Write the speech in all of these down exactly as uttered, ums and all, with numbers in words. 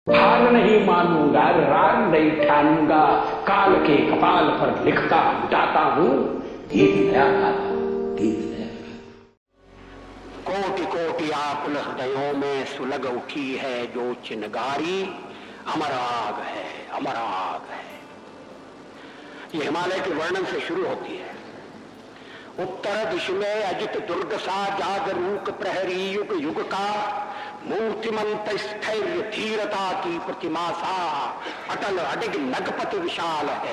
हार नहीं मानूंगा, राग नहीं ठानूंगा, काल के कपाल पर लिखता जाता हूँ गीत नया गाता, गीत नया। कोटि कोटि आकुल हृदयों में सुलग उठी है जो चिनगारी, अमर आग है, अमर आग है। ये हिमालय के वर्णन से शुरू होती है। उत्तर दिश में अजित दुर्ग सा जागरूक प्रहरी युग युग का, मूर्तिमंत स्थैर्य धीरता की प्रतिमा सा अटल अडिग नगपत विशाल है।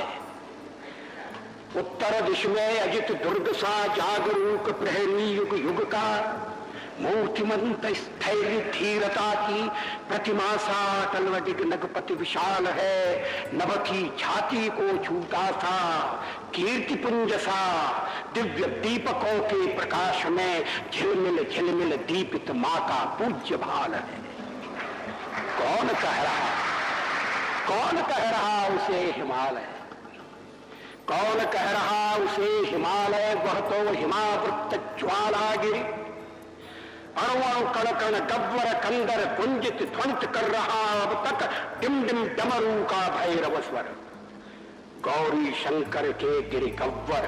उत्तर दिश में अजित दुर्ग सा जागरूक प्रहरी युग युग का, मूर्तिमंत स्थैर्य धीरता की प्रतिमा सा अटल अडिग नगपति विशाल है। नभ की छाती को छूता सा कीर्ति पुंज सा दिव्य दीपकों के प्रकाश में झिलमिल झिलमिल दीपित मां का पूज्य भाल है। कौन कह रहा, कौन कह रहा उसे हिमालय, कौन कह रहा उसे हिमालय, वह तो हिमावृत ज्वालागिरि, अणु कण कण गब्वर कंदर गुंजित ध्वनित कर रहा अब तक डिम डिम डमरू का भैरव स्वर। गौरी शंकर के गिरि गव्वर,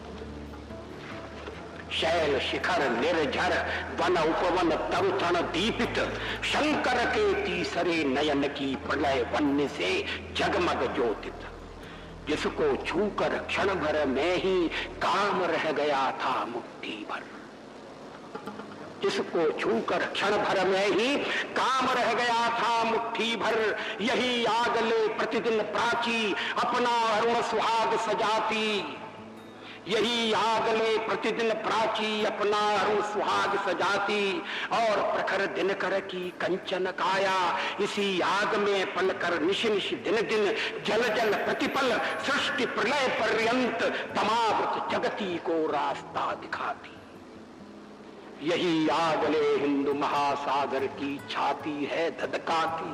शैल शिखर निर्झर वन उपवन तव तण दीपित, शंकर के तीसरे नयन की प्रलय वन्य से जगमग ज्योतित। जिसको छूकर क्षण भर में ही काम रह गया था मुट्ठी भर, जिसको छूकर क्षण भर में ही काम रह गया था मुट्ठी भर। यही आगले प्रतिदिन प्राची अपना अरुण सुहाग सजाती, यही आगले प्रतिदिन प्राची अपना अरुण सुहाग सजाती। और प्रखर दिनकर की कंचन काया इसी आग में पलकर निश निश दिन दिन जल जल प्रतिपल सृष्टि प्रलय पर्यंत तमावृत जगती को रास्ता दिखाती। यही आगले हिंदू महासागर की छाती है धधकाती,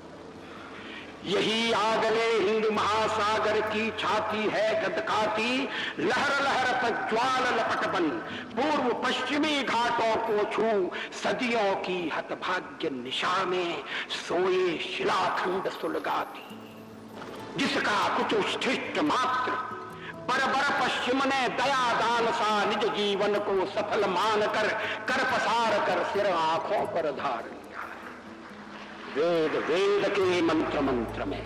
यही आगले हिंदू महासागर की छाती है धधकाती। लहर लहर तक ज्वाल लपट बन पूर्व पश्चिमी घाटों को छू, सदियों की हतभाग्य निशा में सोए शिलाखंड सुलगाती। जिसका कुछ उच्छिष्ट मात्र बर बर पश्चिम ने दया दान सा निज जीवन को सफल मानकर कर पसार कर सिर आंखों पर धार लिया। वेद वेद के मंत्र मंत्र में,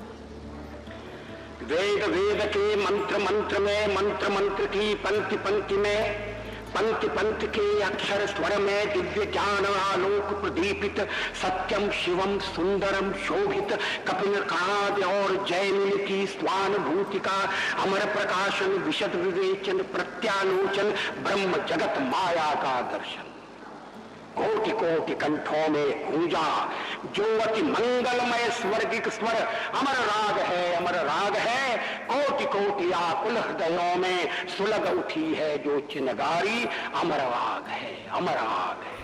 वेद वेद के मंत्र मंत्र में, मंत्र मंत्र की पंक्ति पंक्ति में, पंक्ति पंक्ति के अक्षर स्वर में दिव्य ज्ञान आलोक प्रदीपित, सत्यम शिवम सुंदरम शोभित, कपिल काद और जयमिल की स्वानुभूति का अमर प्रकाशन, विशद विवेचन प्रत्यालोचन, ब्रह्म जगत माया का दर्शन। कोटि कोटि कंठों में गूंजा जो अति मंगलमय स्वर्गिक स्वर, अमर राग है, अमर राग है। कोटि कोटि आकुल हृदयों में सुलग उठी है जो चिनगारी, अमर राग है, अमर राग है।